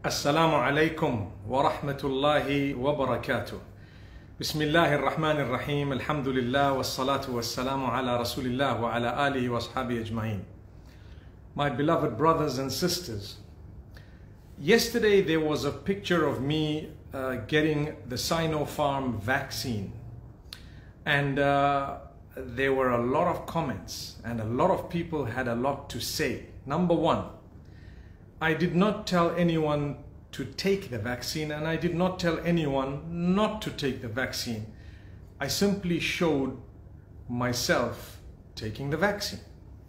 Assalamu alaikum wa rahmatullahi wa barakatuh. Bismillahir Rahmanir Rahim. Alhamdulillah wa salatu wa salamu ala Rasulillah wa ala alihi wa ashabi ajma'in. My beloved brothers and sisters, yesterday there was a picture of me getting the Sinopharm vaccine, and there were a lot of comments and a lot of people had a lot to say. Number one, I did not tell anyone to take the vaccine, and I did not tell anyone not to take the vaccine. I simply showed myself taking the vaccine.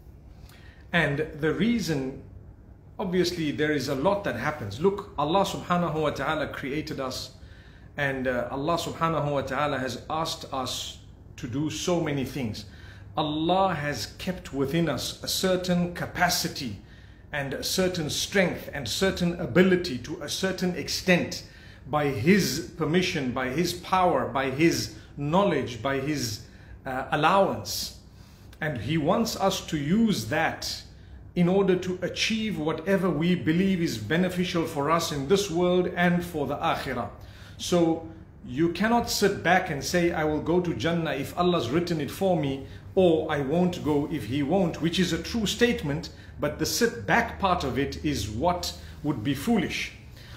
And the reason, obviously there is a lot that happens. Look, Allah subhanahu wa ta'ala created us, and Allah subhanahu wa ta'ala has asked us to do so many things. Allah has kept within us a certain capacity and a certain strength and certain ability to a certain extent, by His permission, by His power, by His knowledge, by His allowance. And He wants us to use that in order to achieve whatever we believe is beneficial for us in this world and for the akhirah. So you cannot sit back and say, I will go to Jannah if Allah's written it for me, or I won't go if He won't, which is a true statement, but the sit back part of it is what would be foolish.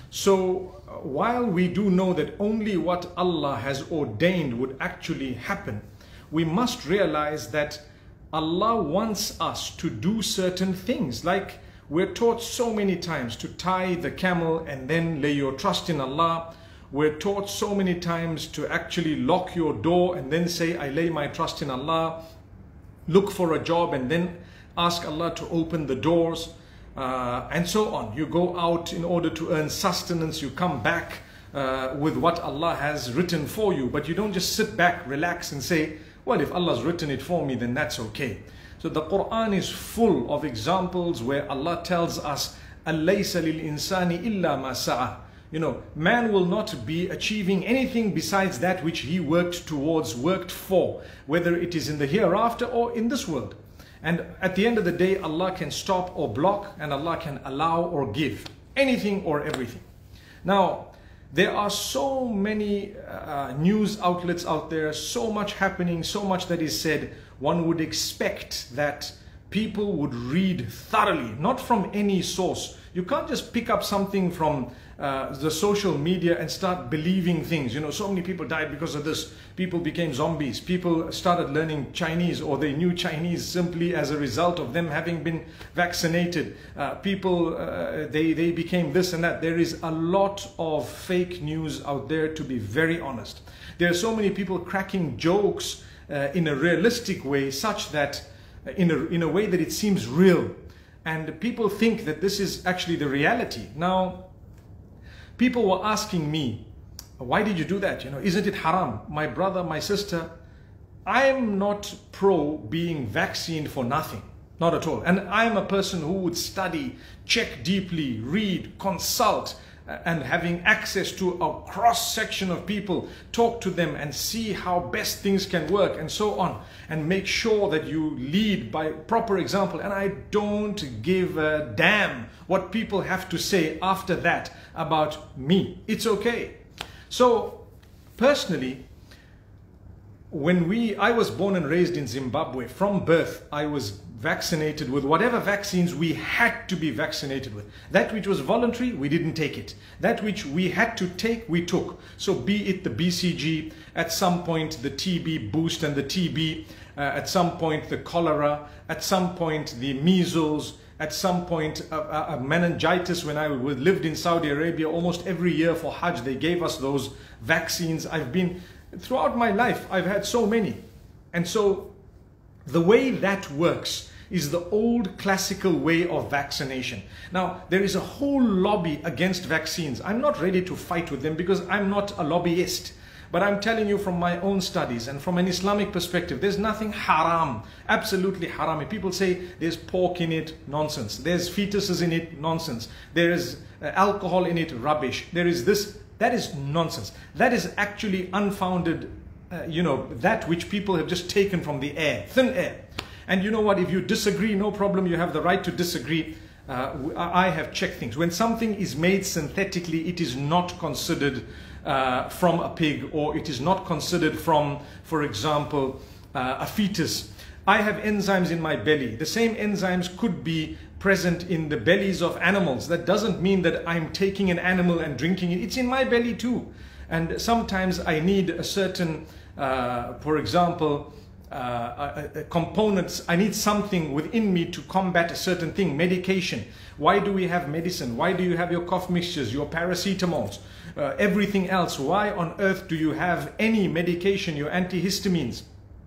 So while we do know that only what Allah has ordained would actually happen, we must realize that Allah wants us to do certain things. Like we're taught so many times to tie the camel and then lay your trust in Allah. We're taught so many times to actually lock your door and then say, I lay my trust in Allah. Look for a job and then ask Allah to open the doors, and so on. You go out in order to earn sustenance. You come back with what Allah has written for you. But you don't just sit back, relax and say, well, if Allah's written it for me, then that's okay. So the Quran is full of examples where Allah tells us, أَلَّيْسَ لِلْإِنسَانِ إِلَّا مَا سَعَى. You know, man will not be achieving anything besides that which he worked towards, worked for, whether it is in the hereafter or in this world. And at the end of the day, Allah can stop or block, and Allah can allow or give anything or everything. Now, there are so many news outlets out there, so much happening, so much that is said. One would expect that people would read thoroughly, not from any source. You can't just pick up something from the social media and start believing things. You know, so many people died because of this. People became zombies. People started learning Chinese, or they knew Chinese simply as a result of them having been vaccinated. They became this and that. There is a lot of fake news out there, to be very honest. There are so many people cracking jokes in a realistic way, such that in a way that it seems real. And people think that this is actually the reality. Now, people were asking me, why did you do that? You know, isn't it haram? My brother, my sister, I'm not pro being vaccinated for nothing. Not at all. And I'm a person who would study, check deeply, read, consult, and having access to a cross-section of people, talk to them and see how best things can work and so on, and make sure that you lead by proper example. And I don't give a damn what people have to say after that about me. It's okay. So personally, I was born and raised in Zimbabwe. From birth, I was vaccinated with whatever vaccines we had to be vaccinated with. That which was voluntary, we didn't take it. That which we had to take, we took. So be it the BCG, at some point the TB boost and the TB, at some point the cholera, at some point the measles, at some point a meningitis. When I lived in Saudi Arabia, almost every year for Hajj, they gave us those vaccines. Throughout my life, I've had so many. And so the way that works is the old classical way of vaccination. Now, there is a whole lobby against vaccines. I'm not ready to fight with them because I'm not a lobbyist. But I'm telling you from my own studies and from an Islamic perspective, there's nothing haram, absolutely haram. If people say there's pork in it, nonsense. There's fetuses in it, nonsense. There is alcohol in it, rubbish. There is this, that is nonsense. That is actually unfounded, that which people have just taken from the air, thin air. And you know what, if you disagree, no problem, you have the right to disagree. I have checked things. When something is made synthetically, it is not considered from a pig, or it is not considered from, for example, a fetus. I have enzymes in my belly. The same enzymes could be present in the bellies of animals. That doesn't mean that I'm taking an animal and drinking it. It's in my belly too. And sometimes I need a certain, for example, components. I need something within me to combat a certain thing. Medication. Why do we have medicine? Why do you have your cough mixtures, your paracetamols, everything else? Why on earth do you have any medication, your antihistamines,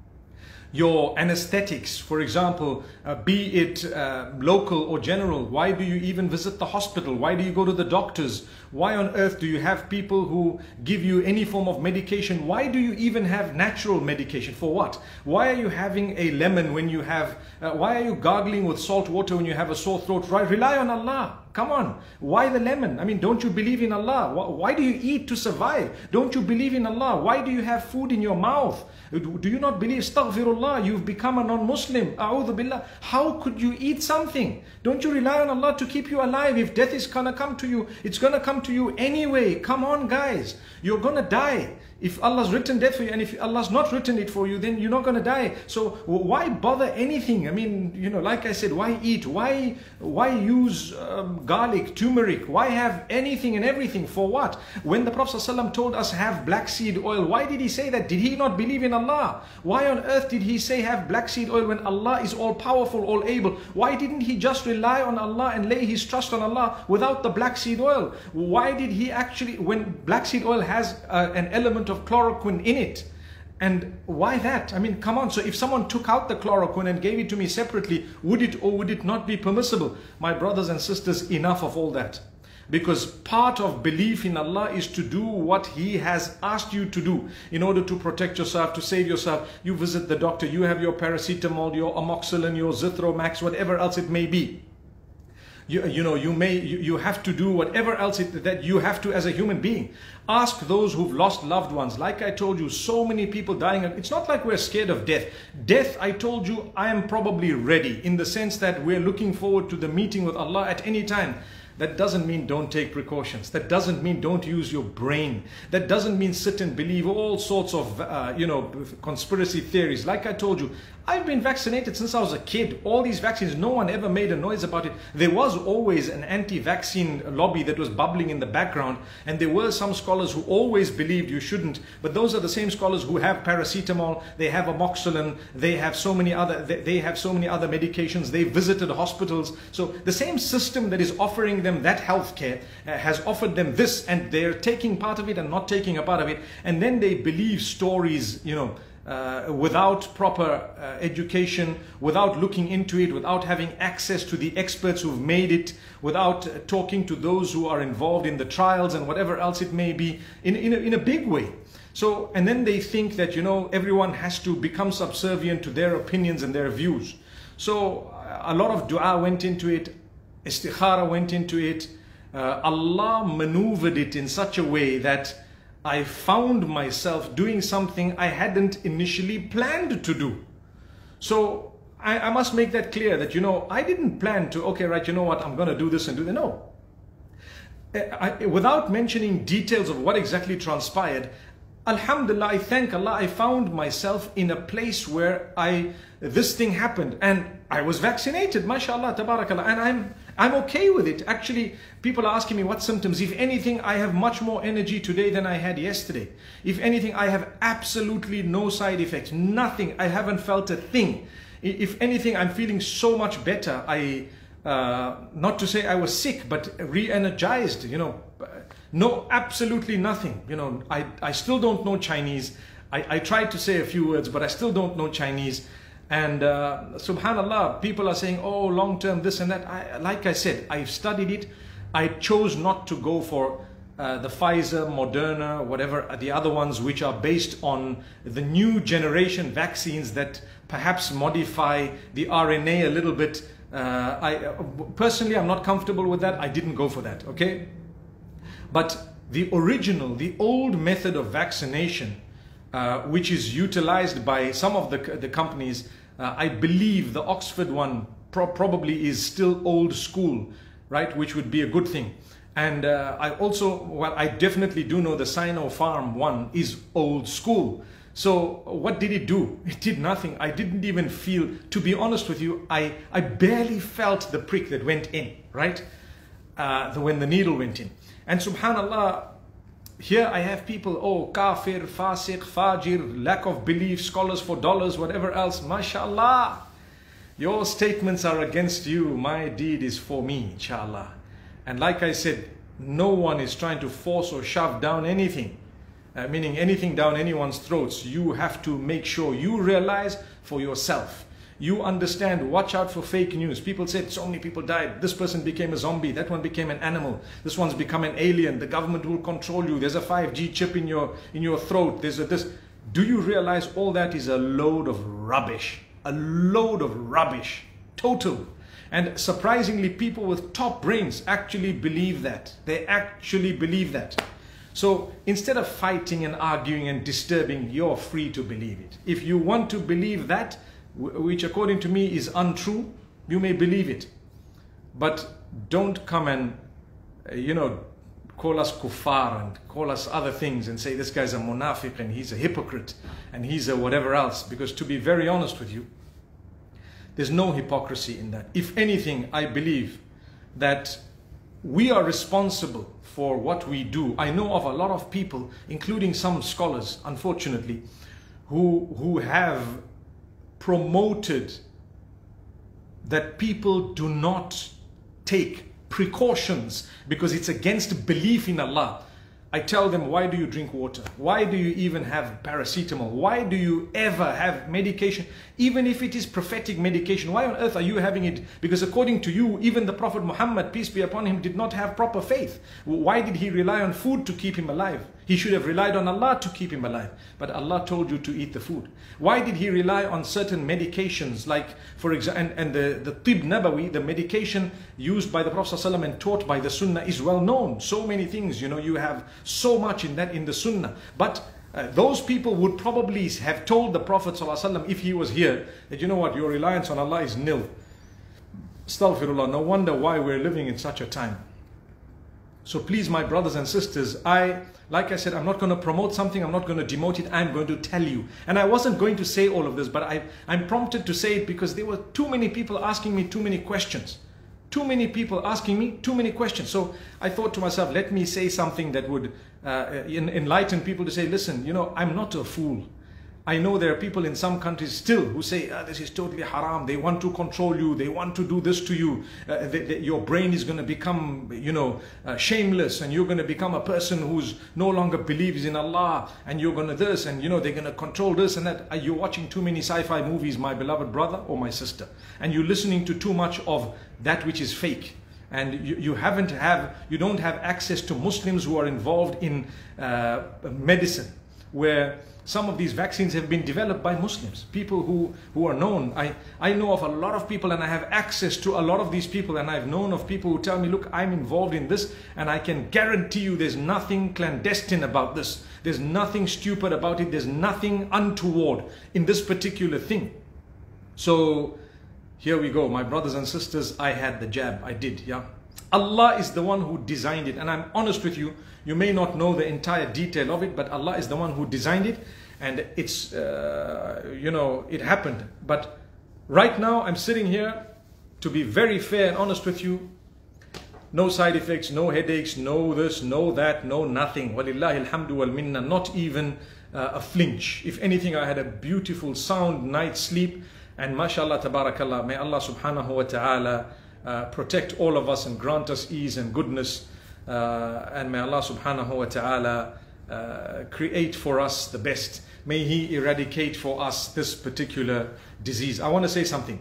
your anesthetics, for example, be it local or general? Why do you even visit the hospital? Why do you go to the doctors? Why on earth do you have people who give you any form of medication? Why do you even have natural medication? For what? Why are you having a lemon when you have, why are you gargling with salt water when you have a sore throat? Rely on Allah. Come on. Why the lemon? I mean, don't you believe in Allah? Why do you eat to survive? Don't you believe in Allah? Why do you have food in your mouth? Do you not believe? Astaghfirullah, you've become a non-Muslim. A'udhu billah. How could you eat something? Don't you rely on Allah to keep you alive? If death is gonna come to you, it's gonna come to you anyway. Come on, guys. You're gonna die. If Allah's written death for you, and if Allah's not written it for you, then you're not going to die. So why bother anything? I mean, you know, like I said, why eat? Why use garlic, turmeric? Why have anything and everything? For what? When the Prophet ﷺ told us have black seed oil, why did he say that? Did he not believe in Allah? Why on earth did he say have black seed oil when Allah is all powerful, all able? Why didn't he just rely on Allah and lay his trust on Allah without the black seed oil? Why did he actually, when black seed oil has an element of chloroquine in it? And why that? I mean, come on. So if someone took out the chloroquine and gave it to me separately, would it or would it not be permissible? My brothers and sisters, enough of all that. Because part of belief in Allah is to do what He has asked you to do in order to protect yourself, to save yourself. You visit the doctor, you have your paracetamol, your amoxicillin, your Zithromax, whatever else it may be. You have to do whatever else that you have to as a human being. Ask those who've lost loved ones. Like I told you, so many people dying. It's not like we're scared of death. Death, I told you, I am probably ready, in the sense that we're looking forward to the meeting with Allah at any time. That doesn't mean don't take precautions. That doesn't mean don't use your brain. That doesn't mean sit and believe all sorts of, conspiracy theories. Like I told you, I've been vaccinated since I was a kid. All these vaccines, no one ever made a noise about it. There was always an anti-vaccine lobby that was bubbling in the background. And there were some scholars who always believed you shouldn't. But those are the same scholars who have paracetamol, they have amoxicillin, they have so many other medications. They visited hospitals. So the same system that is offering them that healthcare has offered them this, and they're taking part of it and not taking a part of it. And then they believe stories, without proper education, without looking into it, without having access to the experts who've made it, without talking to those who are involved in the trials and whatever else it may be, in a big way. So, and then they think that, everyone has to become subservient to their opinions and their views. So a lot of dua went into it, istikhara went into it. Allah maneuvered it in such a way that I found myself doing something I hadn't initially planned to do. So I must make that clear that, I didn't plan to, okay, right, I'm going to do this and do that. No. Without mentioning details of what exactly transpired, Alhamdulillah, I thank Allah, I found myself in a place where this thing happened and I was vaccinated, mashallah, tabarakallah, and I'm okay with it. Actually, people are asking me what symptoms. If anything, I have much more energy today than I had yesterday. If anything, I have absolutely no side effects, nothing. I haven't felt a thing. If anything, I'm feeling so much better. Not to say I was sick, but re-energized, no, absolutely nothing. I still don't know Chinese. I tried to say a few words, but I still don't know Chinese. And subhanallah, people are saying, oh, long term, this and that. Like I said, I've studied it. I chose not to go for the Pfizer, Moderna, whatever, the other ones which are based on the new generation vaccines that perhaps modify the RNA a little bit. Personally, I'm not comfortable with that. I didn't go for that, okay? But the original, the old method of vaccination, which is utilized by some of the companies, I believe the Oxford one probably is still old school, right? Which would be a good thing. And I definitely do know the Sinopharm one is old school. So what did it do? It did nothing. I didn't even feel, to be honest with you, I barely felt the prick that went in, right? When the needle went in. And subhanallah, here I have people, oh, kafir, fasiq, fajir, lack of belief, scholars for dollars, whatever else. MashaAllah, your statements are against you. My deed is for me, inshallah. And like I said, no one is trying to force or shove down anything, meaning anything down anyone's throats. You have to make sure you realize for yourself. You understand, watch out for fake news. People said so many people died. This person became a zombie. That one became an animal. This one's become an alien. The government will control you. There's a 5G chip in your throat. There's a this. Do you realize all that is a load of rubbish? A load of rubbish. Total. And surprisingly, people with top brains actually believe that. They actually believe that. So instead of fighting and arguing and disturbing, you're free to believe it. If you want to believe that, which according to me is untrue, you may believe it. But don't come and, call us kuffar and call us other things and say this guy's a munafiq and he's a hypocrite and he's a whatever else. Because to be very honest with you, there's no hypocrisy in that. If anything, I believe that we are responsible for what we do. I know of a lot of people, including some scholars, unfortunately, who have promoted that people do not take precautions because it's against belief in Allah. I tell them, why do you drink water? Why do you even have paracetamol? Why do you ever have medication? Even if it is prophetic medication, why on earth are you having it? Because according to you, even the Prophet Muhammad, peace be upon him, did not have proper faith. Why did he rely on food to keep him alive? He should have relied on Allah to keep him alive. But Allah told you to eat the food. Why did he rely on certain medications like, for example, and the Tib Nabawi, the medication used by the Prophet ﷺ and taught by the Sunnah is well known. So many things, you have so much in the Sunnah. But those people would probably have told the Prophet ﷺ, if he was here, that you know what, your reliance on Allah is nil. Astaghfirullah, no wonder why we're living in such a time. So please, my brothers and sisters, like I said, I'm not going to promote something, I'm not going to demote it, I'm going to tell you. And I wasn't going to say all of this, but I'm prompted to say it because there were too many people asking me too many questions. Too many people asking me too many questions. So I thought to myself, let me say something that would enlighten people to say, listen, I'm not a fool. I know there are people in some countries still who say, this is totally haram. They want to control you. They want to do this to you. Your brain is going to become, shameless, and you're going to become a person who's no longer believes in Allah, and you're going to this, and they're going to control this and that. You're watching too many sci-fi movies, my beloved brother or my sister, and you're listening to too much of that which is fake. And you don't have access to Muslims who are involved in medicine, where some of these vaccines have been developed by Muslims, people who are known. I know of a lot of people, and I have access to a lot of these people, and I've known of people who tell me, look, I'm involved in this, and I can guarantee you there's nothing clandestine about this. There's nothing stupid about it. There's nothing untoward in this particular thing. So here we go, my brothers and sisters, I had the jab, I did, yeah. Allah is the one who designed it, and I'm honest with you, you may not know the entire detail of it, but Allah is the one who designed it, and it's, it happened. But right now, I'm sitting here, to be very fair and honest with you, no side effects, no headaches, no this, no that, no nothing. Walillahi alhamdu wal minna, not even a flinch. If anything, I had a beautiful, sound night's sleep, and mashallah, tabarakallah, may Allah subhanahu wa ta'ala protect all of us and grant us ease and goodness, and may Allah subhanahu wa ta'ala create for us the best. May He eradicate for us this particular disease. I want to say something.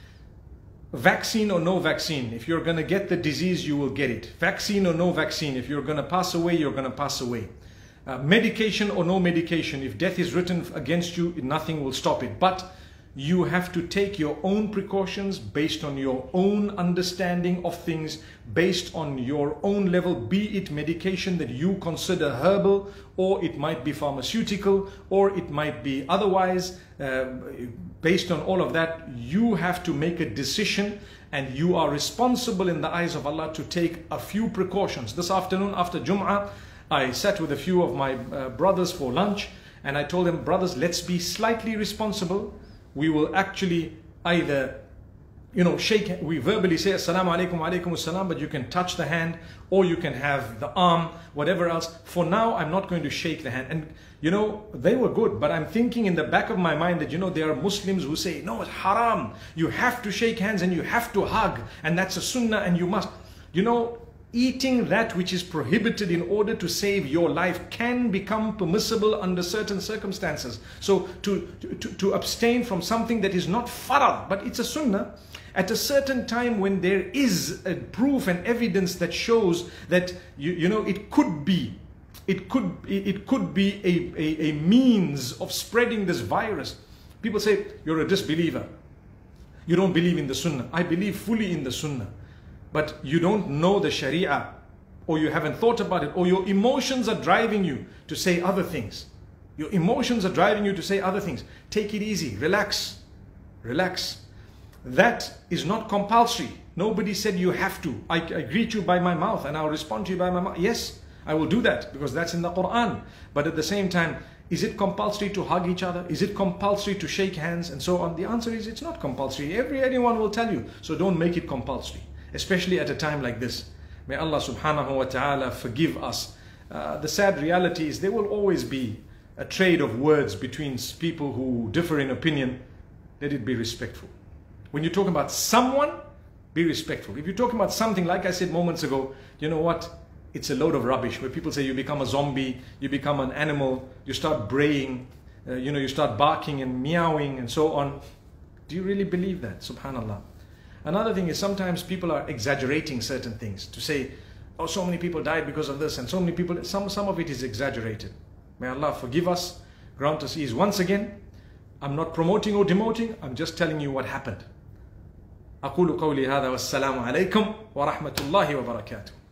Vaccine or no vaccine, if you're going to get the disease, you will get it. Vaccine or no vaccine, if you're going to pass away, you're going to pass away. Medication or no medication, if death is written against you, nothing will stop it. But you have to take your own precautions based on your own understanding of things, based on your own level, be it medication that you consider herbal, or it might be pharmaceutical, or it might be otherwise. Based on all of that, you have to make a decision, and you are responsible in the eyes of Allah to take a few precautions. This afternoon after Jum'ah, I sat with a few of my brothers for lunch, and I told them, brothers, let's be slightly responsible. We will actually either, shake, we verbally say assalamu alaikum wa alaikum assalam, but you can touch the hand, or you can have the arm, whatever else. For now, I'm not going to shake the hand. And they were good, but I'm thinking in the back of my mind that there are Muslims who say, no, it's haram, you have to shake hands and you have to hug, and that's a sunnah and you must. Eating that which is prohibited in order to save your life can become permissible under certain circumstances. So to abstain from something that is not farad, but it's a sunnah, at a certain time when there is a proof and evidence that shows that it could be a means of spreading this virus. People say, you're a disbeliever, you don't believe in the sunnah. I believe fully in the sunnah, but you don't know the sharia, or you haven't thought about it, or your emotions are driving you to say other things. Your emotions are driving you to say other things. Take it easy, relax, relax. That is not compulsory. Nobody said you have to. I greet you by my mouth and I'll respond to you by my mouth. Yes, I will do that because that's in the Quran. But at the same time, is it compulsory to hug each other? Is it compulsory to shake hands and so on? The answer is it's not compulsory. Anyone will tell you. So don't make it compulsory, especially at a time like this. May Allah subhanahu wa ta'ala forgive us. The sad reality is there will always be a trade of words between people who differ in opinion. Let it be respectful. When you're talking about someone, be respectful. If you're talking about something, like I said moments ago, you know what? It's a load of rubbish where people say you become a zombie, you become an animal, you start braying, you start barking and meowing and so on. Do you really believe that? Subhanallah. Another thing is sometimes people are exaggerating certain things to say, oh, so many people died because of this and so many people, some of it is exaggerated. May Allah forgive us, grant us ease. Once again, I'm not promoting or demoting, I'm just telling you what happened. أقول قولي هذا والسلام عليكم ورحمة الله وبركاته.